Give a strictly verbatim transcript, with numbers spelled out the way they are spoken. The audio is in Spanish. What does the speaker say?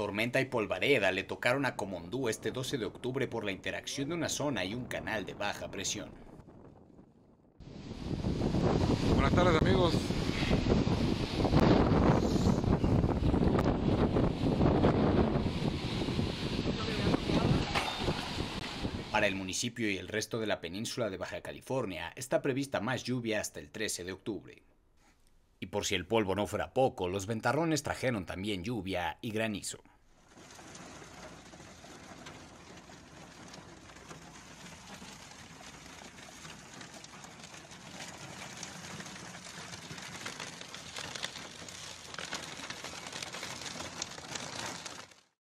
Tormenta y polvareda le tocaron a Comondú este doce de octubre por la interacción de una zona y un canal de baja presión. Buenas tardes, amigos. Para el municipio y el resto de la península de Baja California está prevista más lluvia hasta el trece de octubre. Y por si el polvo no fuera poco, los ventarrones trajeron también lluvia y granizo.